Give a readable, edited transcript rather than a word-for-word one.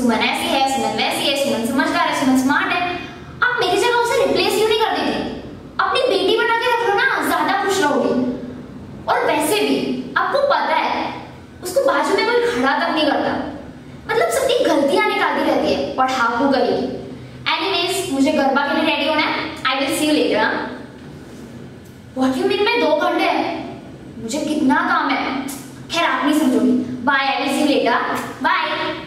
सुमन ऐसी है, सुमन वैसी है, सुमन समझदार है, सुमन स्मार्ट है। आप मेरी जगह उसे रिप्लेस क्यों नहीं कर देती? अपनी बेटी बना के रख लो ना, ज्यादा खुश रहोगी। और वैसे भी आपको पता है उसको बाजू में कोई खड़ा तक नहीं करता, मतलब सबकी गलतियां निकालती रहती है, पढ़ाकू करेगी। एनीवेज मुझे गरबा के लिए रेडी होना है। I will see you later. What you mean में 2 घंटे? मुझे कितना काम है। खैर आप नहीं समझोगी। Bye, I will see you later. Bye.